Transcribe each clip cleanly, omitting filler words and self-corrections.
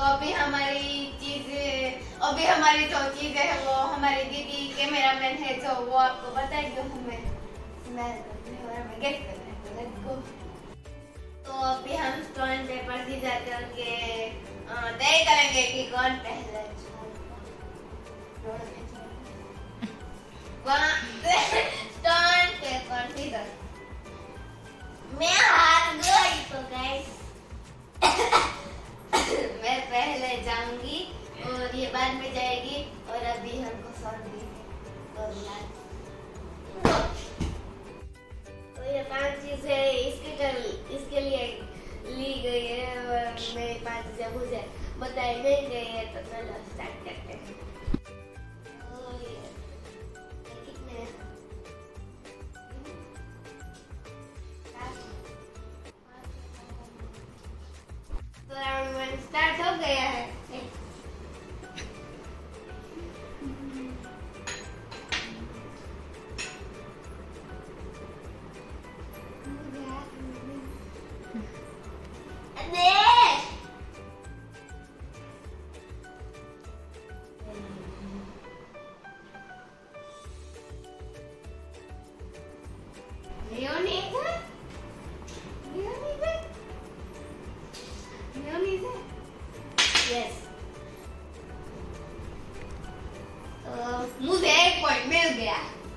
अभी हमारी जो चीज है वो हमारी दीदी कैमरामैन है जो वो आपको बताएगी, हमें स्मेल करने और हमें गेस करना है। तो लेट्स गो। तो अभी हम स्टोन पेपर सीजर के तय करेंगे कि कौन पहले स्टोन पेपर सीजर। मैं हार गई तो गाइस मैं पहले जाऊंगी और ये बाद में जाएगी और अभी हमको सर्दी है तो ये 5 चीजें इसके लिए ली गई है और मेरी 5 चीजें मुझे बताई नहीं गई है। तो चलो स्टार्ट करते हैं। कितने तो राउंड 1 स्टार्ट हो गया है। Yes. मुझे 1 पॉइंट मिल गया।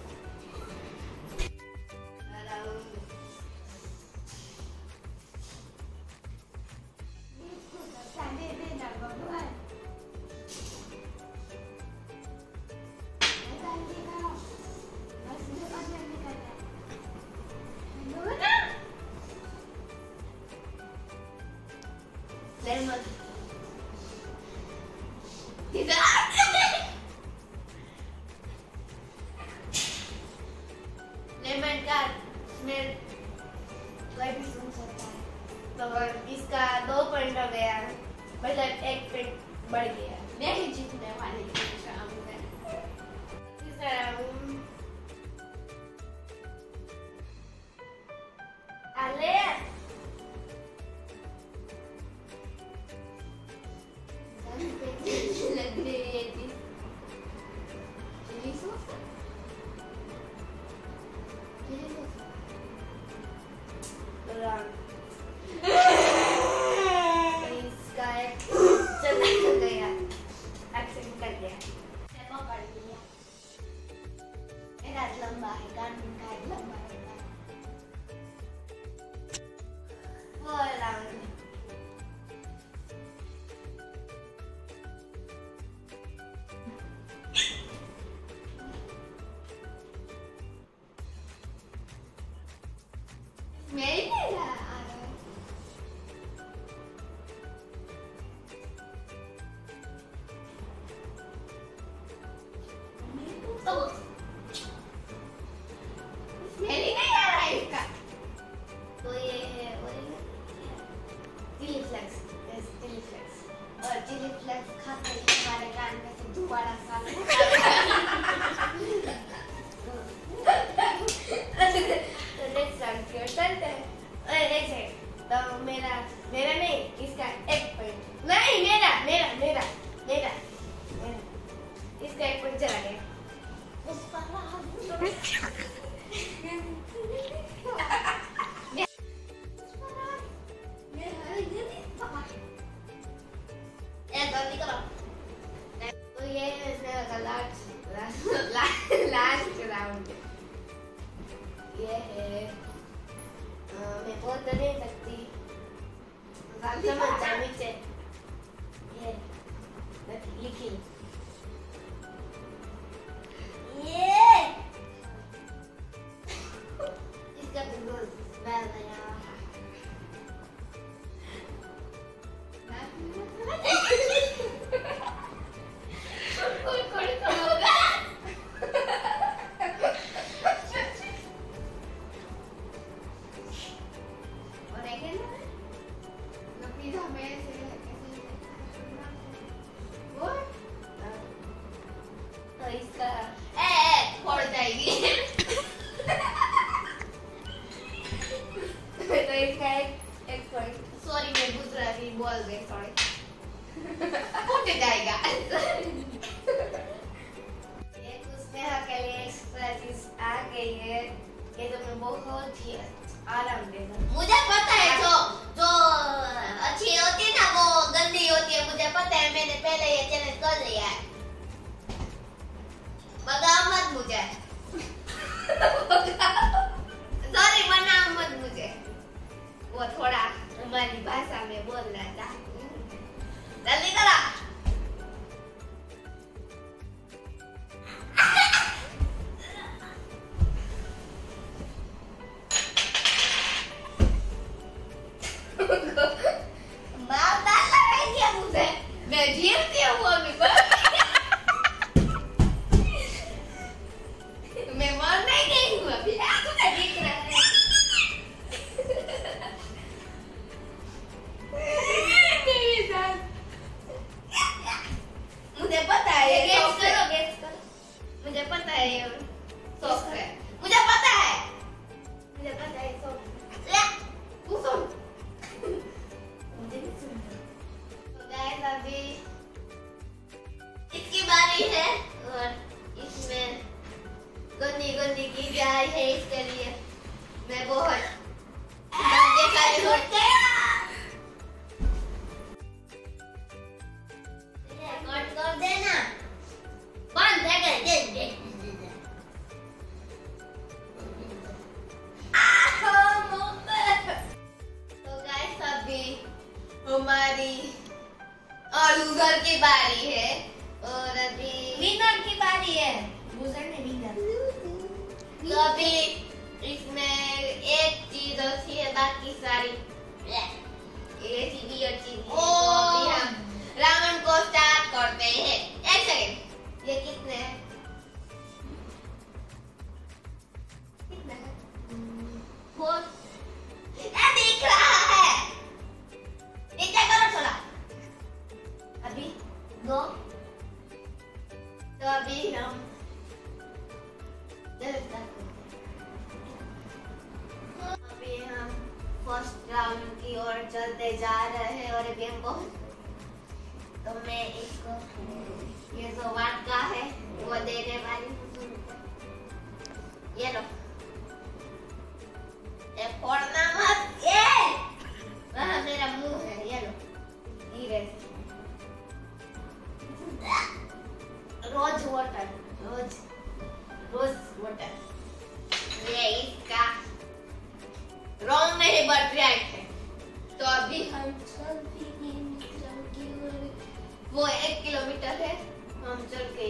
लेमन का स्मेल कोई भी सुन सकता है। तो इसका 2 पॉइंट हो गया, मतलब 1 पॉइंट बढ़ गया। मैं ही जीतने वाली हूँ। तीसरा राउंड लग रही है चिली सॉस। इसका एक चला गया, एक्सेंट कर दिया, पकड़ लिया। मेरा लंबा है, कान का लंबा है। वो राउंड मेरी नहीं आ रहा है। मेरी नहीं आ रहा है इसका। तो ये है चिली फ्लेक्स। चिली फ्लेक्स और चिली फ्लेक्स खाते ही हमारे कान में से दोबारा साल चलते हैं। तो मेरा नहीं, इसका 1 पॉइंट नहीं, मेरा इसका 1 पॉइंट चला गया। तो ये है लास्ट राउंड। ये है मैं बोल तो नहीं सकती, समझ जा नीचे। ये लिखी ये इसका बिल्कुल स्मेल नहीं आ रहा। और एक है ना, है ये तुम्हें बहुत ही आराम देगा। मुझे पता है जो जो अच्छी होती है ना वो गंदी होती है, मुझे पता है, मैंने पहले ये चैलेंज कर लिया है। बताओ मत मुझे। सॉरी, बनाओ मत मुझे। वो थोड़ा हमारी भाषा में बोल रहा था। जल्दी करो। इसकी बारी है और इसमें गंदी गंदी की जा रही है, इसके लिए मैं बहुत कट कर देना। बंद है तो गाइस अभी हमारी लूजर की बारी है और अभी विनर की बारी है। लूजर ने विनर। तो अभी इसमें एक चीज अच्छी है, बाकी सारी ये सीधी अच्छी है। तो अभी हम राउंड को स्टार्ट करते हैं। एक सेकंड, ये कितने हैं? कितना है? 4 दिख रहा है। नीचे करो थोड़ा। अभी 2। तो अभी हम फर्स्ट राउंड की ओर चलते जा रहे हैं और अभी हमको तो मैं इसको ये जो वाटका है वो देने वाली हूँ। ये लो, ये फोड़ना मत। ये वहाँ मेरा मुंह है, ये लो धीरे से। Rose water, rose water. ये इसका रॉन्ग नहीं बट राइट है। तो अभी हम वो 1 किलोमीटर है, हम चल के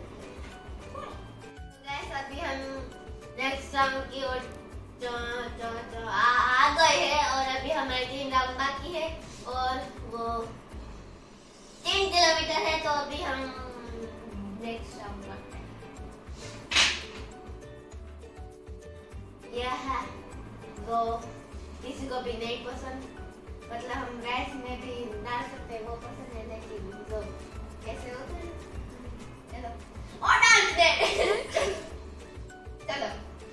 अभी हम नेक्स्ट राउंड की ओर आ गए हैं और अभी हमारे 3 राउंड बाकी है और वो 3 किलोमीटर है। तो अभी हम नेक्स्ट राउंड करते हैं। यह है वो किसी को भी नहीं पसंद, मतलब हम राइस में भी डाल सकते हैं, वो पसंद है, लेकिन जो कैसे होता है। चलो और डाल दे। चलो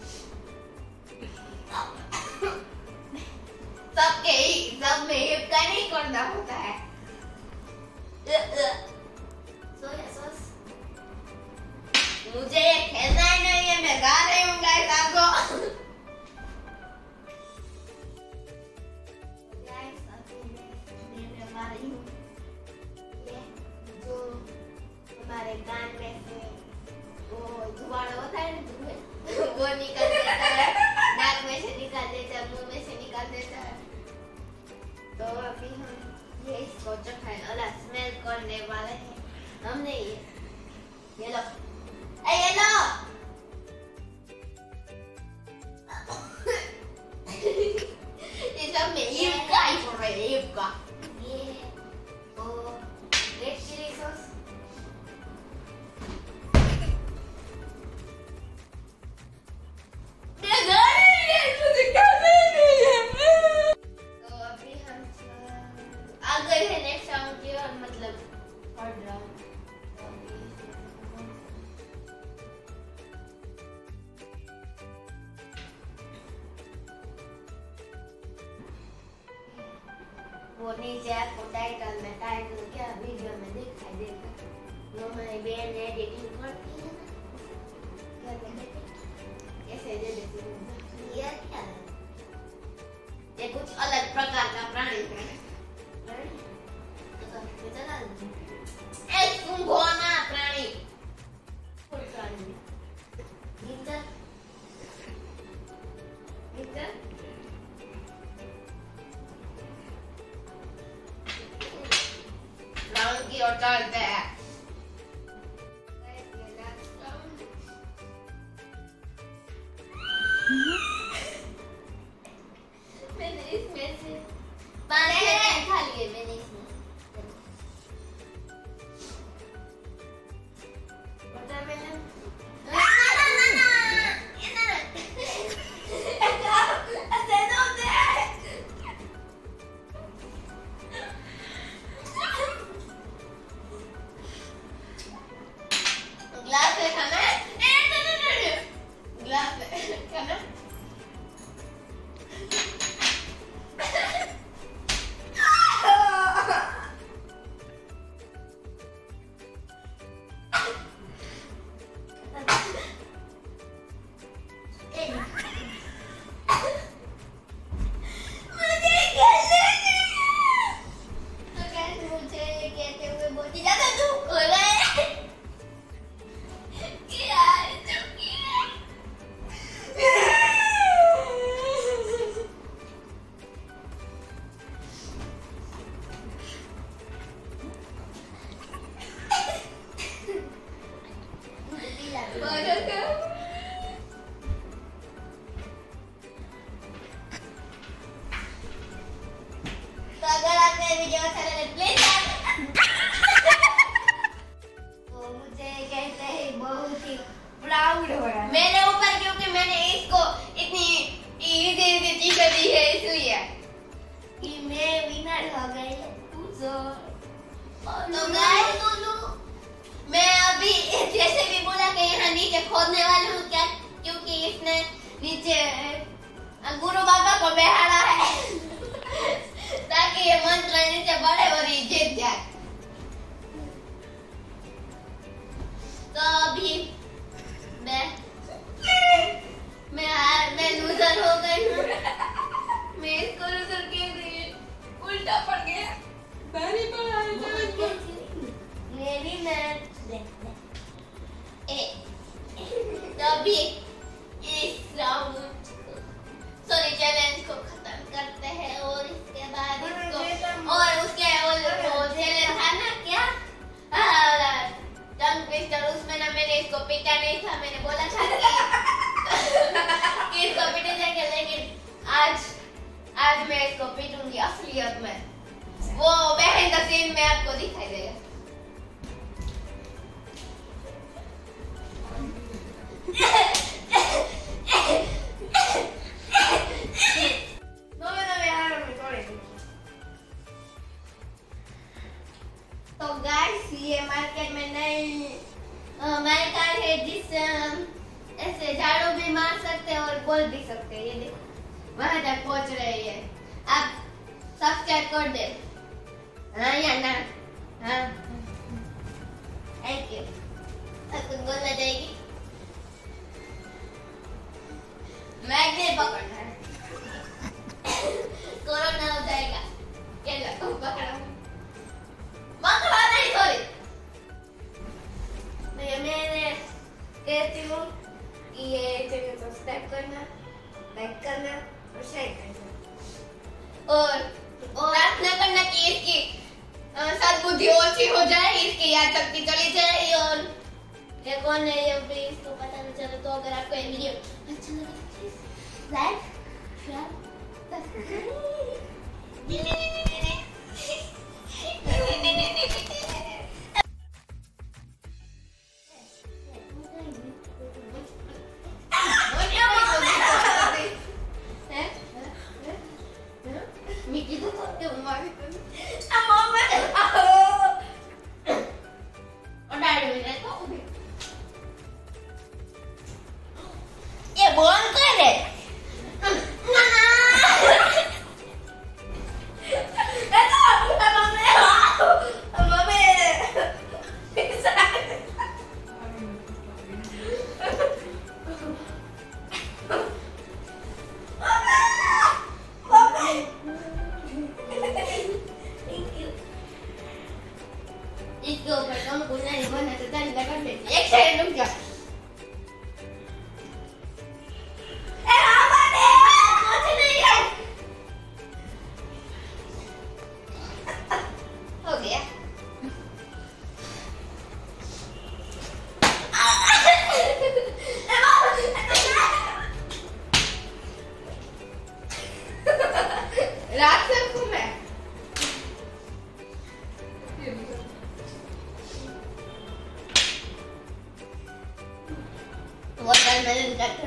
सब में हिप का नहीं करना होता है। सोया सॉस मुझे ये खेलना ही नहीं है, मैं गा रही हूँ गाइस आपको। हमारे कान में से वो धुआं होता है ना, वो निकल देता है, नाक में से निकाल देता है, मुंह में से निकाल देता है। तो अभी हम ये इसको चखाए अलग स्मेल करने वाले हैं। हमने ये लो, ये लो। ये सब में ईप का ही हो रहा है, ईप का। ये तो रेड चिली सॉस, वो नीचे आपको टाइटल क्या वीडियो में दिखाई देगा, जो हमारी बहन एडिटिंग करती है ना, છે જે દેખી ये क्या है? ये कुछ अलग प्रकार का प्राणी है तो चला एक सूंघना प्राणी कोई प्राणी नींदर नींदर राउंड की ओर चलते हैं मैंने इसमें से 5 सेकंड खा लिए मैंने इसमें पता मैंने ग्लास है खाना ग्लास है खाना तो अगर आपको ये वीडियो अच्छा लगे प्लीज तो मुझे कहते हैं बहुत ही प्राउड हो रहा है मैंने ऊपर क्योंकि मैंने इसको इतनी इजी चीजें दी है इसलिए कि मैं विनर हो गई तो गाइस मैं अभी जैसे भी बोला कि यहाँ नीचे खोदने वाली हूँ क्या क्योंकि इसने नीचे गुरु बाबा को बैठाना है ताकि ये मंत्र नीचे बढ़े और ये जीत जाए तो अभी मैं लूजर हो गई हूँ मैं इसको लूजर कह रही हूँ उल्टा पड़ गया भारी पड़ा है मेरी तो अभी इस राउंड चैलेंज को खत्म करते हैं और इसके बाद इसको और उसके वो चैलेंज था ना क्या टंग ट्विस्टर उसमें ना मैंने इसको पीटा नहीं था मैंने बोला था कि इसको पीटे जाएंगे लेकिन आज मैं इसको पीटूंगी असलियत में वो बहन का सीन में आपको दिखाई देगा तो गाइस ये मार्केट में नई हमारी कार है जिससे हम ऐसे झाड़ू भी मार सकते हैं और बोल भी सकते हैं ये देखो वहां तक पहुंच रही है आप सब्सक्राइब कर दे हाँ या ना हाँ थैंक यू कुछ बोलना चाहेगी मैग्नेट पकड़ना है कोरोना हो जाएगा क्या पकड़ा नहीं सॉरी मैं कहती हूँ कि ये चैनल सब्सक्राइब करना लाइक करना और शेयर करना और प्रार्थना करना कि इसकी सद्बुद्धि ओछी हो जाए इसकी याद शक्ति चली जाए और ये कौन है ये भी इसको पता नहीं चले तो अगर आपको ये वीडियो अच्छा लगे प्लीज लाइक शेयर ये बोल करे मैं वाटरमेलन का